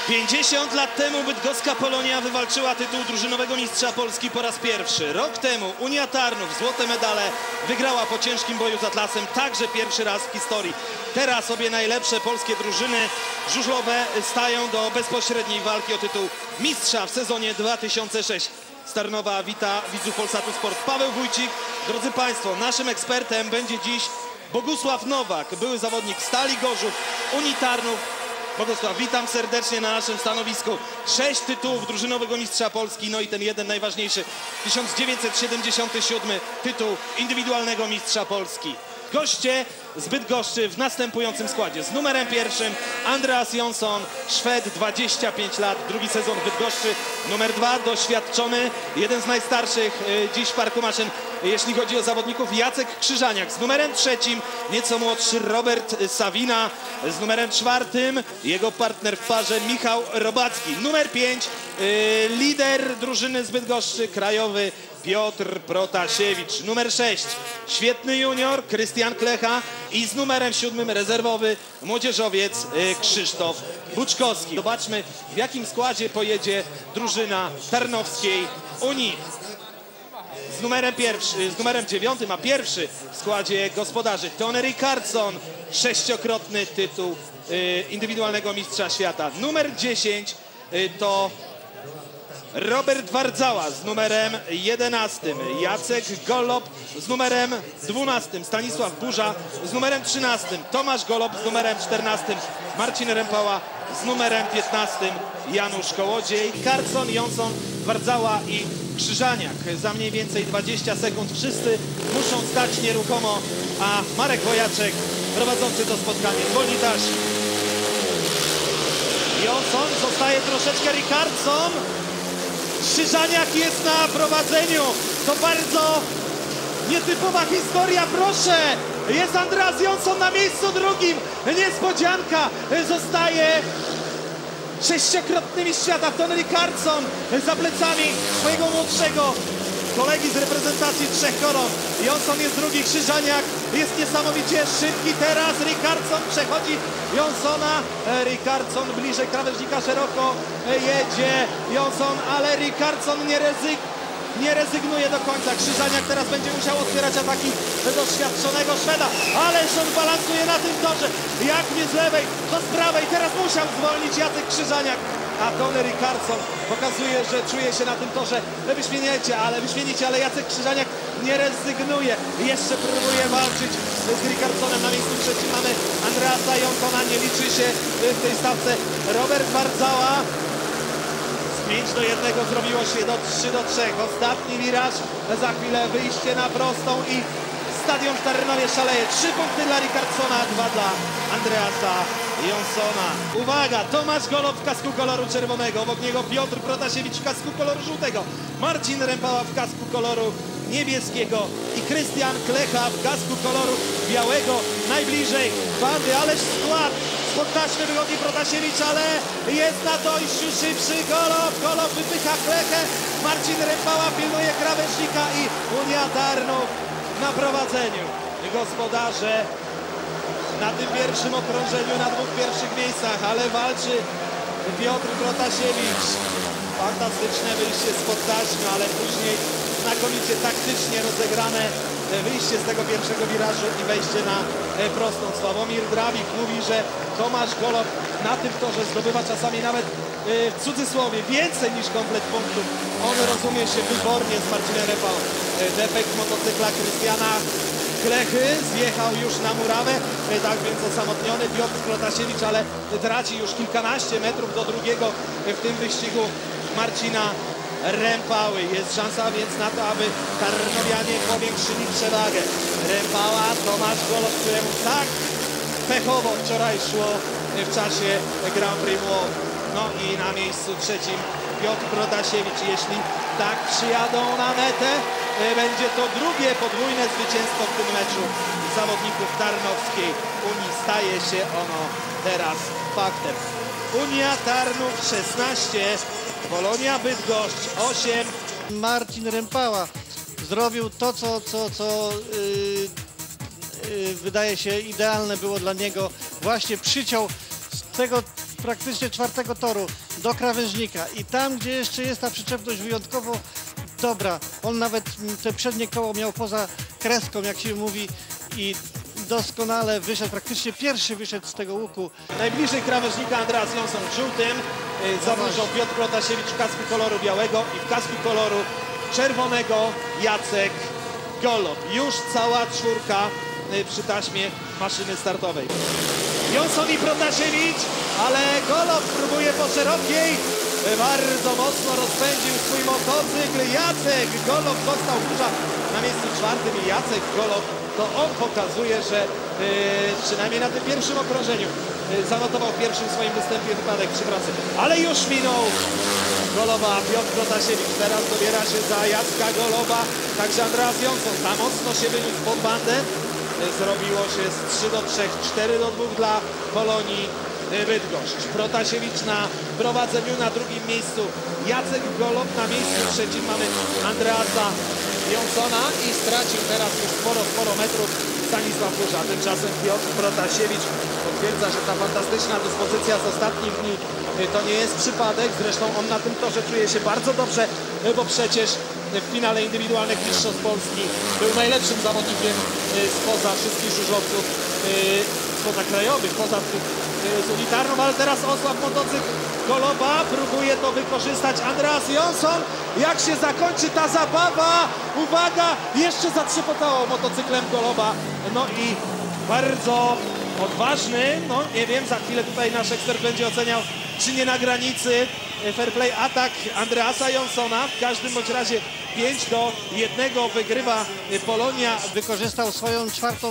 50 lat temu bydgoska Polonia wywalczyła tytuł drużynowego mistrza Polski po raz pierwszy. Rok temu Unia Tarnów złote medale wygrała po ciężkim boju z Atlasem, także pierwszy raz w historii. Teraz obie najlepsze polskie drużyny żużlowe stają do bezpośredniej walki o tytuł mistrza w sezonie 2006. Z Tarnowa wita widzów Polsatu Sport Paweł Wójcik. Drodzy Państwo, naszym ekspertem będzie dziś Bogusław Nowak, były zawodnik Stali Gorzów, Unii Tarnów. Bogusław, witam serdecznie na naszym stanowisku. 6 tytułów drużynowego mistrza Polski, no i ten jeden najważniejszy, 1977 tytuł indywidualnego mistrza Polski. Goście z Bydgoszczy w następującym składzie. Z numerem 1 Andreas Jonsson, Szwed, 25 lat, drugi sezon w Bydgoszczy. Numer 2 doświadczony, jeden z najstarszych dziś w parku maszyn, jeśli chodzi o zawodników, Jacek Krzyżaniak. Z numerem 3 nieco młodszy Robert Sawina. Z numerem 4 jego partner w parze Michał Robacki. Numer 5 lider drużyny z Bydgoszczy, krajowy Piotr Protasiewicz. Numer 6 świetny junior Krystian Klecha i z numerem 7 rezerwowy młodzieżowiec Krzysztof Buczkowski. Zobaczmy, w jakim składzie pojedzie drużyna Tarnowskiej Unii. Z numerem 9 ma pierwszy w składzie gospodarzy Tony Rickardsson, 6-krotny tytuł indywidualnego mistrza świata. Numer 10 to Robert Wardzała, z numerem 11 Jacek Golob, z numerem 12 Stanisław Burza, z numerem 13 Tomasz Golob, z numerem 14 Marcin Rempała, z numerem 15 Janusz Kołodziej. Rickardsson, Jonsson, Wardzała i Krzyżaniak. Za mniej więcej 20 sekund wszyscy muszą stać nieruchomo, a Marek Wojaczek, prowadzący to spotkanie, zwolni taśm. Jonsson, zostaje troszeczkę Rickardsson. Krzyżaniak jest na prowadzeniu. To bardzo nietypowa historia, proszę. Jest Andreas Jonsson na miejscu drugim. Niespodzianka. Zostaje 6-krotny mistrz świata Tony Rickardsson za plecami swojego młodszego kolegi z reprezentacji Trzech Koron. Jonsson jest drugi, Krzyżaniak jest niesamowicie szybki. Teraz Rickardsson przechodzi Jonssona. Rickardsson bliżej krawężnika, szeroko jedzie Jonsson, ale Rickardsson nie rezygnuje do końca. Krzyżaniak teraz będzie musiał otwierać ataki doświadczonego Szweda, ależ on balansuje na tym torze. Jak nie z lewej, to z prawej. Teraz musiał zwolnić Jacek Krzyżaniak. A Tony Rickardsson pokazuje, że czuje się na tym torze wyśmienicie, ale Jacek Krzyżaniak nie rezygnuje. Jeszcze próbuje walczyć z Rickardssonem. Na miejscu trzecim mamy Andreasa Jonssona. Nie liczy się w tej stawce Robert Wardzała. Z 5-1 zrobiło się do 3-3. Ostatni wiraż, za chwilę wyjście na prostą i stadion w Tarnowie szaleje. 3 punkty dla Rickardssona, 2 dla Andreasa Jonssona. Uwaga, Tomasz Golob w kasku koloru czerwonego, obok niego Piotr Protasiewicz w kasku koloru żółtego, Marcin Rempała w kasku koloru niebieskiego i Krystian Klecha w kasku koloru białego. Najbliżej bandy, ależ skład spod taśmy wychodzi Protasiewicz, ale jest na dojściu szybszy Golob wypycha Klechę, Marcin Rempała pilnuje krawężnika i Unia Tarnów na prowadzeniu. Gospodarze na tym pierwszym okrążeniu, na 2 pierwszych miejscach, ale walczy Piotr Protasiewicz. Fantastyczne wyjście spod taśmy, ale później znakomicie taktycznie rozegrane wyjście z tego pierwszego wirażu i wejście na prostą. Sławomir Drawik mówi, że Tomasz Golob na tym torze zdobywa czasami nawet w cudzysłowie więcej niż komplet punktów. On rozumie się wybornie z Marcinem Rempałą. Defekt motocykla Krystiana Klechy zjechał już na murawę, tak więc osamotniony Piotr Protasiewicz, ale traci już kilkanaście metrów do drugiego w tym wyścigu Marcina Rempały. Jest szansa więc na to, aby Tarnowianie powiększyli przewagę. Rempała, Tomasz Golob, któremu tak pechowo wczoraj szło w czasie Grand Prix Młot. No i na miejscu trzecim Piotr Protasiewicz. Jeśli tak przyjadą na metę, będzie to drugie podwójne zwycięstwo w tym meczu zawodników Tarnowskiej Unii. Staje się ono teraz faktem. Unia Tarnów 16, Polonia Bydgoszcz 8. Marcin Rempała zrobił to, co wydaje się idealne było dla niego. Właśnie przyciął z tego praktycznie czwartego toru do krawężnika i tam, gdzie jeszcze jest ta przyczepność wyjątkowo dobra, on nawet te przednie koło miał poza kreską, jak się mówi, i doskonale wyszedł, praktycznie pierwszy wyszedł z tego łuku. Najbliżej krawężnika Andreas Jonsson w żółtym, zadłużał Piotr Protasiewicz w kasku koloru białego i w kasku koloru czerwonego Jacek Golob. Już cała czwórka przy taśmie maszyny startowej. Jonsson i Protasiewicz, ale Golob próbuje po szerokiej. Bardzo mocno rozpędził swój motocykl. Jacek Golob został kurza na miejscu czwartym i Jacek Golob, to on pokazuje, że przynajmniej na tym pierwszym okrążeniu zanotował w pierwszym swoim występie wypadek przy pracy. Ale już minął Goloba Piotr Protasiewicz. Teraz dobiera się za Jacka Goloba. Także Andreas Jonsson za mocno się wyniósł pod bandę. Zrobiło się z 3-3, 4-2 dla Polonii Bydgoszcz. Protasiewicz na prowadzeniu, na drugim miejscu Jacek Golob, na miejscu trzecim mamy Andreasa Jonssona i stracił teraz już sporo metrów Stanisław Kurza. Tymczasem Piotr Protasiewicz potwierdza, że ta fantastyczna dyspozycja z ostatnich dni to nie jest przypadek. Zresztą on na tym torze czuje się bardzo dobrze, bo przecież w finale indywidualnych mistrzostw Polski był najlepszym zawodnikiem spoza wszystkich żużlowców, spoza krajowych, poza z unitarną, ale teraz osłab motocykl Goloba, próbuje to wykorzystać Andreas Jonsson. Jak się zakończy ta zabawa? Uwaga, jeszcze zatrzepotało motocyklem Goloba. No i bardzo odważny, no nie wiem, za chwilę tutaj nasz ekspert będzie oceniał, czy nie na granicy fair play atak Andreasa Jonssona. W każdym bądź razie 5-1 wygrywa Polonia. Wykorzystał swoją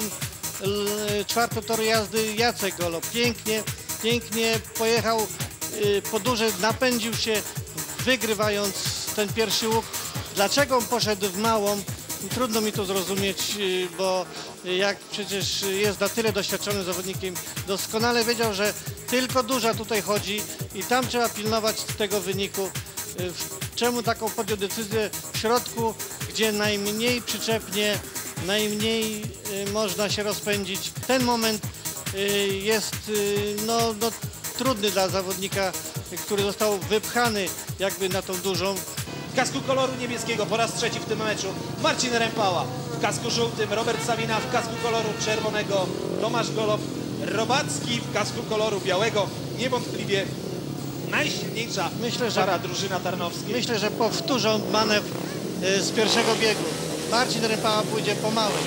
czwarty tor jazdy Jacek Golob. Pięknie pojechał po duże, napędził się, wygrywając ten pierwszy łuk. Dlaczego on poszedł w małą? Trudno mi to zrozumieć, bo jak przecież jest na tyle doświadczonym zawodnikiem, doskonale wiedział, że tylko duża tutaj chodzi i tam trzeba pilnować tego wyniku. Czemu taką podjął decyzję w środku, gdzie najmniej przyczepnie, najmniej można się rozpędzić. Ten moment jest trudny dla zawodnika, który został wypchany jakby na tą dużą. W kasku koloru niebieskiego po raz trzeci w tym meczu Marcin Rempała. W kasku żółtym Robert Savina, w kasku koloru czerwonego Tomasz Golob. Robacki w kasku koloru białego. Niewątpliwie najsilniejsza para drużyna tarnowskiej. Myślę, że powtórzą manewr z pierwszego biegu. Marcin Rempała pójdzie po małej.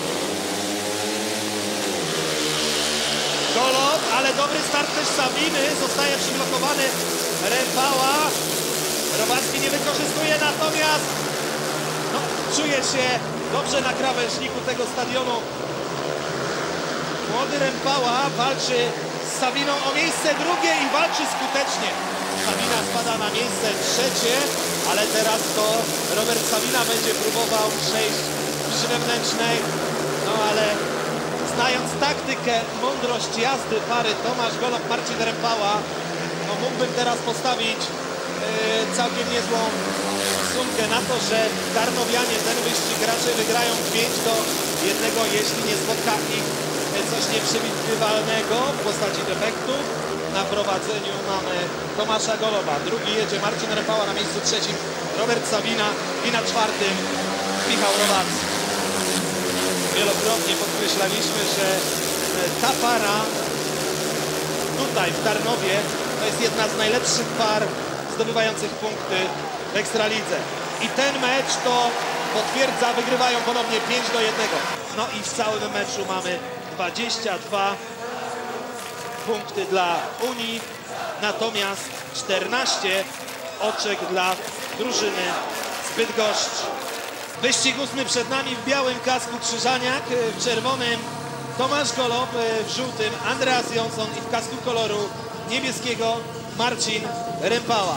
Golob, ale dobry start też Saviny. Zostaje przyblokowany Rempała. Robacki nie wykorzystuje, natomiast czuje się dobrze na krawężniku tego stadionu. Młody Rempała walczy z Saviną o miejsce drugie i walczy skutecznie. Savina spada na miejsce trzecie, ale teraz to Robert Savina będzie próbował przejść przy wewnętrznej. No ale znając taktykę, mądrość jazdy pary Tomasz Golob, Marcin Rempała, no mógłbym teraz postawić całkiem niezłą sumkę na to, że Tarnowianie ten wyścig raczej wygrają 5-1, jeśli nie spotka ich coś nieprzewidywalnego w postaci defektu. Na prowadzeniu mamy Tomasza Goloba, drugi jedzie Marcin Rempała, na miejscu trzecim Robert Savina i na czwartym Michał Robacki. Wielokrotnie podkreślaliśmy, że ta para tutaj w Tarnowie to jest jedna z najlepszych par zdobywających punkty w Ekstralidze. I ten mecz to potwierdza, wygrywają ponownie 5-1. No i w całym meczu mamy 22 punkty dla Unii, natomiast 14 oczek dla drużyny z Bydgoszczy. Wyścig ósmy przed nami, w białym kasku Krzyżaniak, w czerwonym Tomasz Golob, w żółtym Andreas Jonsson i w kasku koloru niebieskiego Marcin Rempała.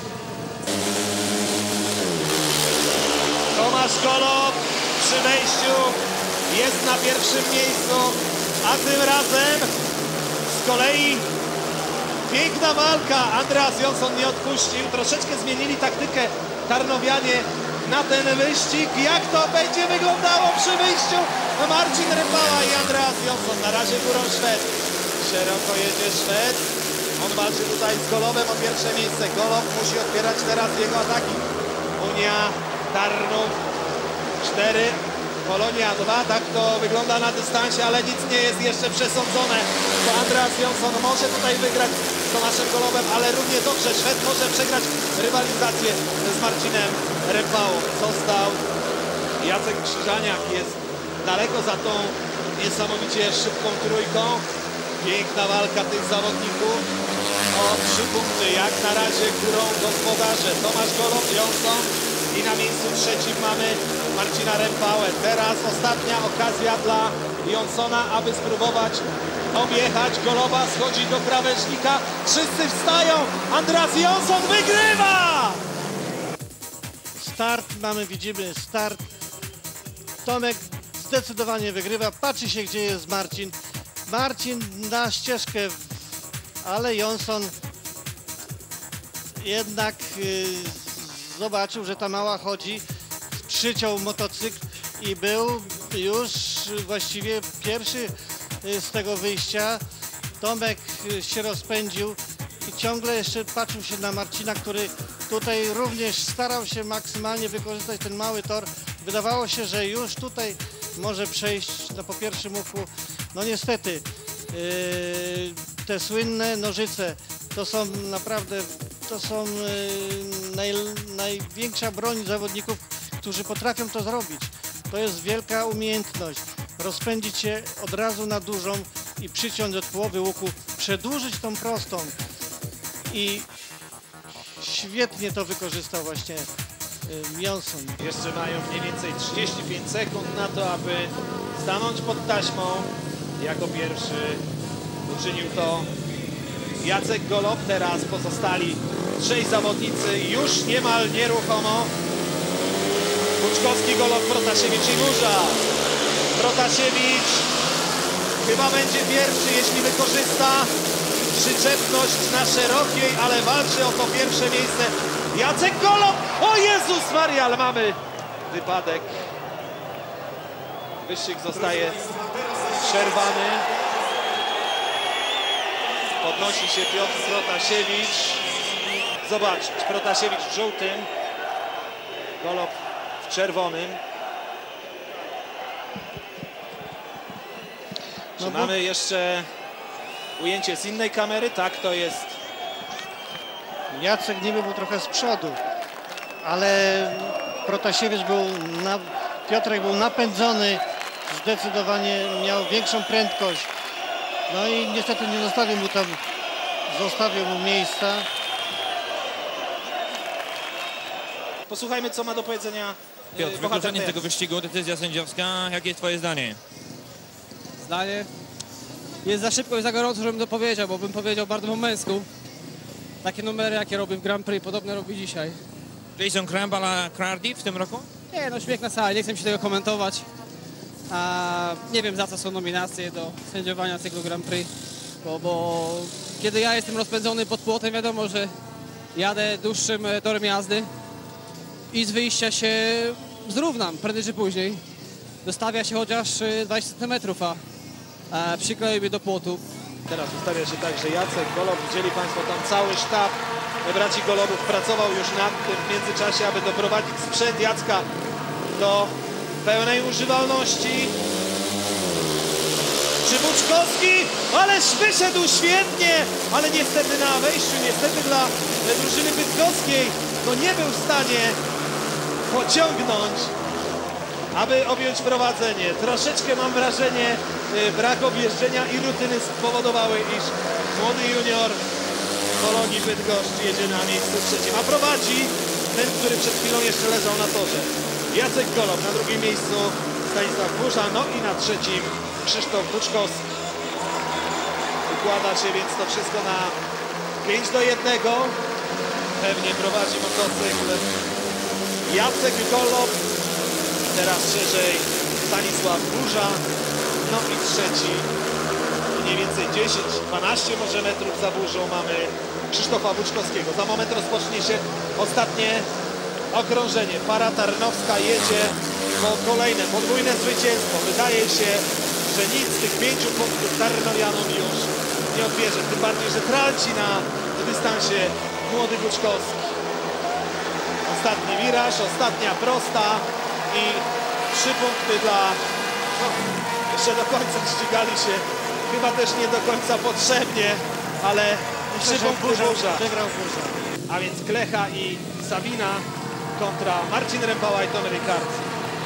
Tomasz Golob przy wejściu jest na pierwszym miejscu, a tym razem z kolei piękna walka. Andreas Jonsson nie odpuścił. Troszeczkę zmienili taktykę Tarnowianie na ten wyścig. Jak to będzie wyglądało przy wyjściu? Marcin Rempała i Andreas Jonsson. Na razie górą Szwed. Szeroko jedzie Szwed. On walczy tutaj z Golobem o pierwsze miejsce. Golob musi odbierać teraz jego ataki. Unia, Tarnów 4, Polonia 2. Tak to wygląda na dystansie, ale nic nie jest jeszcze przesądzone. To Andreas Jonsson może tutaj wygrać z Tomaszem Golobem, ale równie dobrze Szwed może przegrać rywalizację z Marcinem Rempałą. Został Jacek Krzyżaniak, jest daleko za tą niesamowicie szybką trójką. Piękna walka tych zawodników o 3 punkty. Jak na razie górą gospodarze Tomasz Golob, Jonsson i na miejscu trzecim mamy Marcina Rempałę. Teraz ostatnia okazja dla Jonssona, aby spróbować objechać Goloba. Schodzi do krawężnika. Wszyscy wstają. Andreas Jonsson wygrywa! Start mamy, widzimy start. Tomek zdecydowanie wygrywa. Patrzy się, gdzie jest Marcin. Marcin na ścieżkę, ale Jonsson jednak zobaczył, że ta mała chodzi, przyciął motocykl i był już właściwie pierwszy z tego wyjścia. Tomek się rozpędził i ciągle jeszcze patrzył się na Marcina, który tutaj również starał się maksymalnie wykorzystać ten mały tor. Wydawało się, że już tutaj może przejść po pierwszym łuku. No niestety te słynne nożyce to są naprawdę, to są największa broń zawodników, którzy potrafią to zrobić. To jest wielka umiejętność. Rozpędzić się od razu na dużą i przyciąć od połowy łuku, przedłużyć tą prostą. I świetnie to wykorzystał właśnie Jonsson. Jeszcze mają mniej więcej 35 sekund na to, aby stanąć pod taśmą. Jako pierwszy uczynił to Jacek Golob. Teraz pozostali 6 zawodnicy już niemal nieruchomo. Buczkowski, Golob, Protasiewicz i Burza. Protasiewicz chyba będzie pierwszy, jeśli wykorzysta przyczepność na szerokiej, ale walczy o to pierwsze miejsce. Jacek Golob! O Jezus Maria, ale mamy wypadek. Wyścig zostaje przerwany. Podnosi się Piotr Protasiewicz. Zobacz, Protasiewicz w żółtym, Golob w czerwonym. Czy mamy jeszcze ujęcie z innej kamery? Tak, to jest. Jacek niby był trochę z przodu, ale Protasiewicz był, Piotrek był napędzony, zdecydowanie miał większą prędkość. No i niestety nie zostawił mu miejsca. Posłuchajmy, co ma do powiedzenia Piotr, wykluczenie tego wyścigu, decyzja sędziowska. Jakie jest twoje zdanie? Zdanie? Jest za szybko i za gorąco, żebym to powiedział, bo bym powiedział bardzo po męsku. Takie numery, jakie robi w Grand Prix, podobne robi dzisiaj. Jason Crump a la Cardiff w tym roku? Nie, no śmiech na sali, nie chcę mi się tego komentować. Nie wiem, za co są nominacje do sędziowania cyklu Grand Prix, bo kiedy ja jestem rozpędzony pod płotem, wiadomo, że jadę dłuższym torem jazdy i z wyjścia się zrównam, prędzej czy później. Dostawia się chociaż 20 cm, a przyklei mnie do płotu. Teraz ustawia się także Jacek Golob. Widzieli Państwo tam cały sztab braci Golobów pracował już nad tym w międzyczasie, aby doprowadzić sprzęt Jacka do pełnej używalności. Czy Buczkowski? Ależ wyszedł świetnie, ale niestety na wejściu, niestety dla drużyny bydgoskiej, no nie był w stanie pociągnąć, aby objąć prowadzenie. Troszeczkę mam wrażenie, brak objeżdżenia i rutyny spowodowały, iż młody junior Polonii Bydgoszcz jedzie na miejscu trzecim, a prowadzi ten, który przed chwilą jeszcze leżał na torze. Jacek Golob, na drugim miejscu Stanisław Burza, no i na trzecim Krzysztof Buczkowski. Układa się więc to wszystko na 5-1. Pewnie prowadzi motocykl Jacek Golob. Teraz szerzej Stanisław Burza. No i trzeci, mniej więcej 10-12 może metrów za Burzą mamy Krzysztofa Buczkowskiego. Za moment rozpocznie się ostatnie okrążenie. Para Tarnowska jedzie po kolejne podwójne zwycięstwo. Wydaje się, że nic z tych 5 punktów Tarnowianom już nie odbierze. Tym bardziej, że traci na dystansie młody Buczkowski. Ostatni wiraż, ostatnia prosta i 3 punkty dla... No, jeszcze do końca ścigali się. Chyba też nie do końca potrzebnie, ale 3 punkty Burza. Wygrał Burza. A więc Klecha i Sabina kontra Marcin Rempała i Tony Ricardson.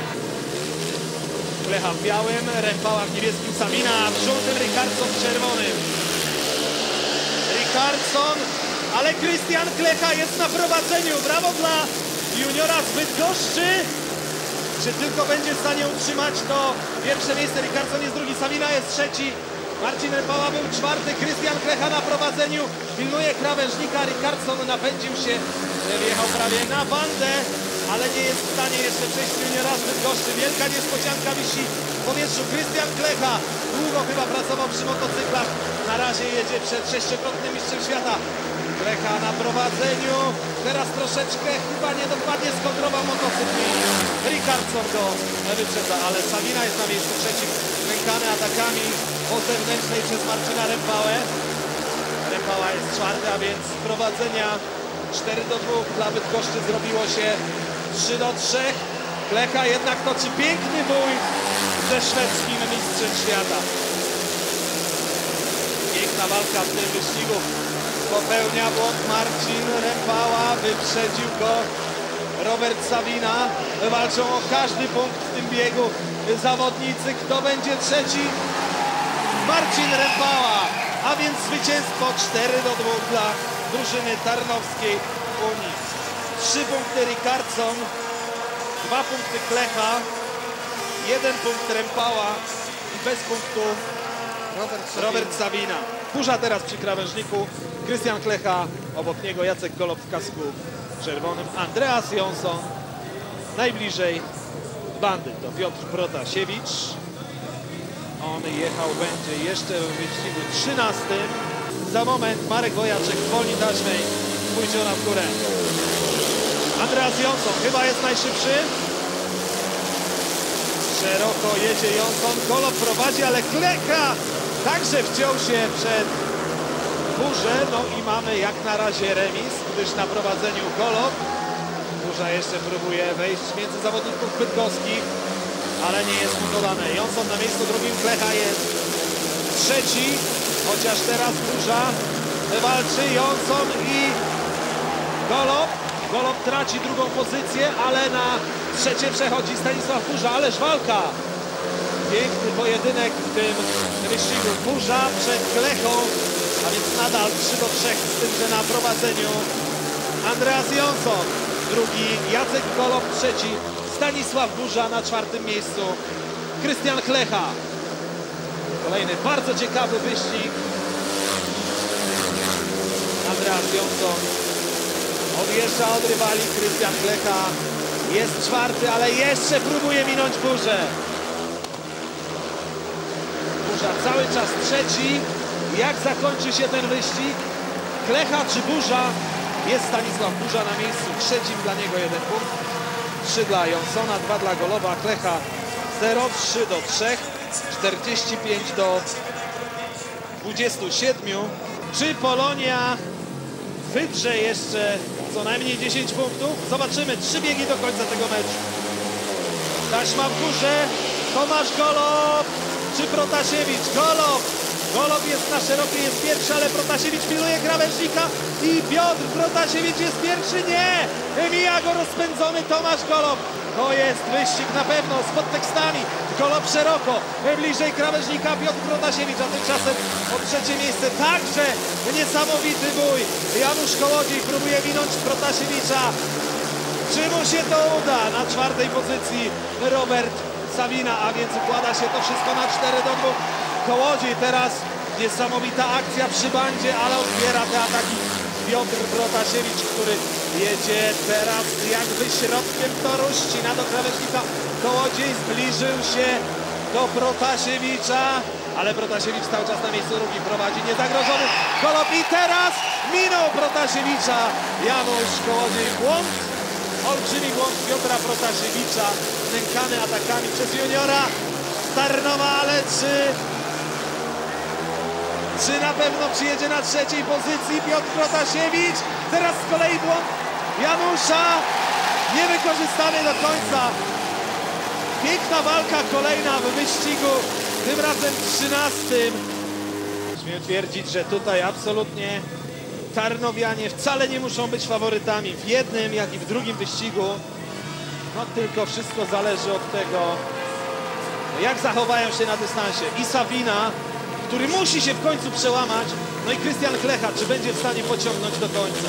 Klecha w białym, Rempała w niebieskim, Sabina w żółtym, Ricardson w czerwonym. Ricardson, ale Krystian Klecha jest na prowadzeniu. Brawo dla juniora z Bydgoszczy. Czy tylko będzie w stanie utrzymać to pierwsze miejsce? Ricardson jest drugi, Sabina jest trzeci. Marcin Rempała był czwarty, Krystian Klecha na prowadzeniu. Pilnuje krawężnika, Ricardson napędził się, wjechał prawie na bandę, ale nie jest w stanie jeszcze przejść juniora z Bydgoszczy. Wielka niespodzianka wisi w powietrzu. Krystian Klecha długo chyba pracował przy motocyklach. Na razie jedzie przed 6-krotnym mistrzem świata. Klecha na prowadzeniu. Teraz troszeczkę chyba niedokładnie skontrował motocykl i Ricardson go wyprzedza, ale Sabina jest na miejscu trzecim, nękany atakami po zewnętrznej przez Marcina Rempałę. Rempała jest czwarty, a więc z prowadzenia 4-2 dla Bydgoszczy zrobiło się 3-3. Klecha jednak toczy piękny bój ze szwedzkim mistrzem świata. Piękna walka w tym wyścigu. Popełnia błąd Marcin Rempała, wyprzedził go Robert Sabina. Walczą o każdy punkt w tym biegu zawodnicy. Kto będzie trzeci? Marcin Rempała, a więc zwycięstwo 4-2 dla drużyny Tarnowskiej Unii. 3 punkty Ricardson, 2 punkty Klecha, 1 punkt Rempała i bez punktu Robert Sabina. Burza teraz przy krawężniku, Krystian Klecha, obok niego Jacek Golob w kasku czerwonym, Andreas Jonsson najbliżej bandy, to Piotr Protasiewicz. On jechał będzie jeszcze w wyścigu 13. Za moment Marek Wojaczek zwolni taśmę i pójdzie ona w górę. Andreas Jonsson chyba jest najszybszy. Szeroko jedzie Jonsson, Golob prowadzi, ale Klecha także wciął się przed Burzę. No i mamy jak na razie remis, gdyż na prowadzeniu Golob. Burza jeszcze próbuje wejść między zawodników bydgoskich, ale nie jest mu to dane. Jonsson na miejscu drugim, Klecha jest trzeci, chociaż teraz Burza walczy. Jonsson i Golob. Golob traci drugą pozycję, ale na trzecie przechodzi Stanisław Burza, ależ walka. Piękny pojedynek w tym wyścigu. Burza przed Klechą, a więc nadal 3-3, z tym, że na prowadzeniu Andreas Jonsson, drugi Jacek Golob, trzeci Stanisław Burza, na czwartym miejscu Krystian Klecha. Kolejny bardzo ciekawy wyścig. Andreas Jonsson odjeżdża od rywali, Krystian Klecha jest czwarty, ale jeszcze próbuje minąć Burzę. Burza cały czas trzeci. Jak zakończy się ten wyścig? Klecha czy Burza? Jest Stanisław Burza na miejscu trzecim, dla niego 1 punkt. 3 dla Jonssona, 2 dla Goloba. Klecha 0, 3-3, 45-27. Czy Polonia wydrze jeszcze co najmniej 10 punktów? Zobaczymy. 3 biegi do końca tego meczu. Taśma w górze. Tomasz Golob czy Protasiewicz? Golob. Golob jest na szerokiej, jest pierwszy, ale Protasiewicz pilnuje krawężnika i Piotr Protasiewicz jest pierwszy. Nie! Mija go rozpędzony Tomasz Golob. To jest wyścig na pewno z podtekstami. Golob szeroko, bliżej krawężnika Piotr Protasiewicz, a tymczasem o trzecie miejsce także niesamowity bój. Janusz Kołodziej próbuje minąć Protasiewicza. Czy mu się to uda? Na czwartej pozycji Robert Sabina, a więc układa się to wszystko na 4-2. Kołodziej teraz, niesamowita akcja przy bandzie, ale odbiera te ataki Piotr Protasiewicz, który jedzie teraz jakby środkiem toru, ścina do krawężnika. Kołodziej zbliżył się do Protasiewicza, ale Protasiewicz cały czas na miejscu drugim prowadzi, niezagrożony. Golob i teraz minął Protasiewicza. Janusz Kołodziej, błąd, olbrzymi błąd Piotra Protasiewicza, nękany atakami przez juniora z Tarnowa, ale czy Czy na pewno przyjedzie na trzeciej pozycji Piotr Protasiewicz? Teraz z kolei błąd Janusza. Niewykorzystany do końca. Piękna walka kolejna w wyścigu, tym razem 13. Śmiem twierdzić, że tutaj absolutnie tarnowianie wcale nie muszą być faworytami w jednym, jak i w drugim wyścigu. No tylko wszystko zależy od tego, jak zachowają się na dystansie. I Sabina, który musi się w końcu przełamać, no i Krystian Klecha, czy będzie w stanie pociągnąć do końca.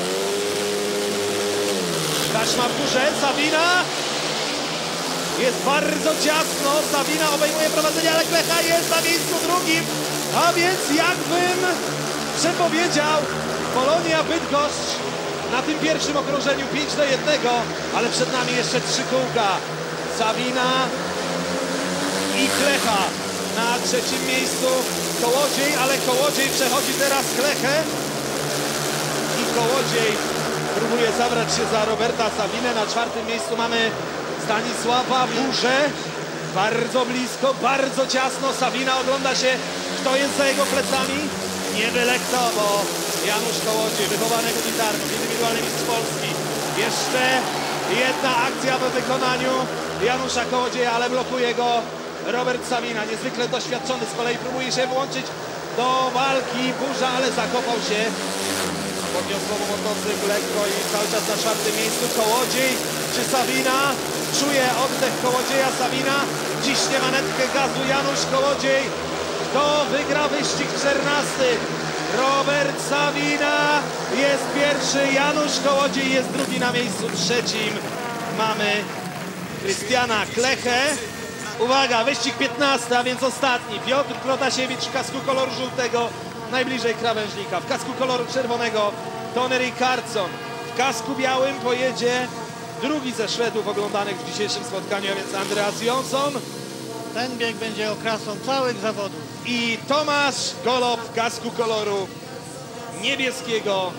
Taśma w górze, Sabina. Jest bardzo ciasno, Sabina obejmuje prowadzenie, ale Klecha jest na miejscu drugim. A więc jakbym przepowiedział, Polonia Bydgoszcz na tym pierwszym okrążeniu 5-1, ale przed nami jeszcze 3 kółka. Sabina i Klecha na trzecim miejscu. Kołodziej, ale Kołodziej przechodzi teraz Klechę. I Kołodziej próbuje zabrać się za Roberta Sabinę. Na czwartym miejscu mamy Stanisława Burzę. Bardzo blisko, bardzo ciasno. Sabina ogląda się, kto jest za jego plecami. Nie byle kto, bo Janusz Kołodziej, wychowany militarno, indywidualny mistrz Polski. Jeszcze jedna akcja we wykonaniu Janusza Kołodzieja, ale blokuje go Robert Sabina. Niezwykle doświadczony, z kolei próbuje się włączyć do walki. Burza, ale zakopał się. Podniosło mu motocykl lekko i cały czas na czwartym miejscu. Kołodziej czy Sabina? Czuje oddech Kołodzieja, Sabina. Ciśnie manetkę gazu Janusz Kołodziej. Kto wygra wyścig 14? Robert Sabina jest pierwszy, Janusz Kołodziej jest drugi, na miejscu trzecim mamy Krystiana Klechę. Uwaga, wyścig 15, a więc ostatni. Piotr Protasiewicz w kasku koloru żółtego, najbliżej krawężnika. W kasku koloru czerwonego Tony Rickardsson. W kasku białym pojedzie drugi ze Szwedów oglądanych w dzisiejszym spotkaniu, a więc Andreas Jonsson. Ten bieg będzie okrasą całych zawodów. I Tomasz Golob w kasku koloru niebieskiego.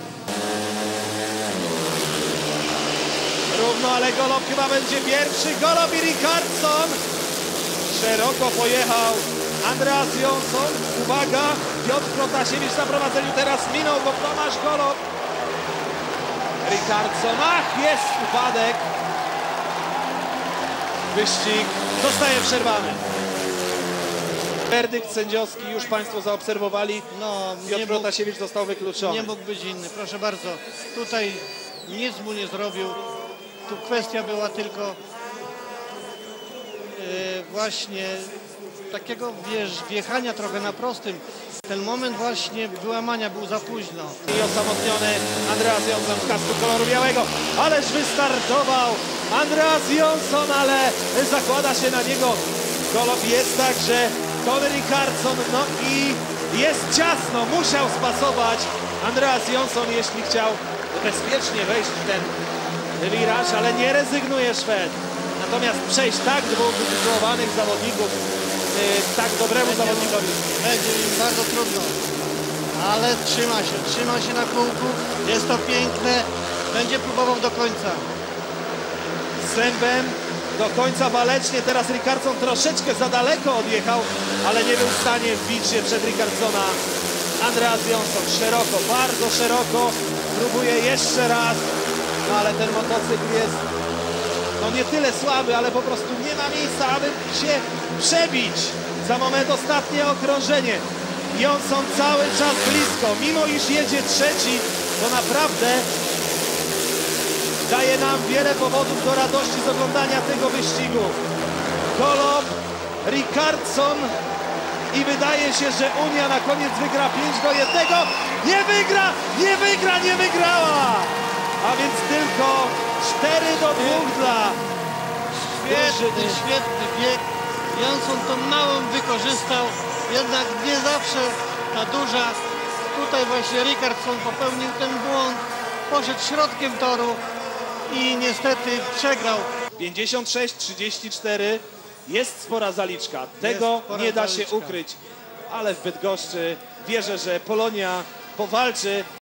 Równo, ale Golob chyba będzie pierwszy. Golob i Rickardsson. Szeroko pojechał Andreas Jonsson. Uwaga, Piotr Protasiewicz na prowadzeniu teraz minął go Tomasz Golob. Rickardsson, ach, jest upadek. Wyścig zostaje przerwany. Werdykt sędziowski już Państwo zaobserwowali. No, Piotr Protasiewicz został wykluczony. nie mógł być inny, proszę bardzo. Tutaj nic mu nie zrobił. Tu kwestia była tylko właśnie takiego wjechania trochę na prostym. Ten moment właśnie wyłamania był za późno. I osamotniony Andreas Jonsson w kasku koloru białego. Ależ wystartował Andreas Jonsson, ale zakłada się na niego Golob. Jest także Tony Rickardsson. No i jest ciasno. Musiał spasować Andreas Jonsson, jeśli chciał bezpiecznie wejść w ten wiraż, ale nie rezygnuje Szwed. Natomiast przejść tak dwóch wytytułowanych zawodników, tak dobremu zawodnikowi. Będzie im bardzo trudno, ale trzyma się na kółku, jest to piękne, będzie próbował do końca. Zębem do końca walecznie, teraz Rickardsson troszeczkę za daleko odjechał, ale nie był w stanie wbić się przed Rickardssona. Andreas Jonsson szeroko, bardzo szeroko, próbuje jeszcze raz, no ale ten motocykl jest no nie tyle słaby, ale po prostu nie ma miejsca, aby się przebić. Za moment ostatnie okrążenie. Jonsson cały czas blisko, mimo iż jedzie trzeci, to naprawdę daje nam wiele powodów do radości z oglądania tego wyścigu. Golob, Rickardsson i wydaje się, że Unia na koniec wygra 5-1. Nie wygrała! A więc tylko 4-2 dla Świetny bieg. Jonsson to małą wykorzystał, jednak nie zawsze ta duża. Tutaj właśnie Rickardsson popełnił ten błąd, poszedł środkiem toru i niestety przegrał. 56-34, jest spora zaliczka, tego nie da się ukryć, ale w Bydgoszczy wierzę, że Polonia powalczy.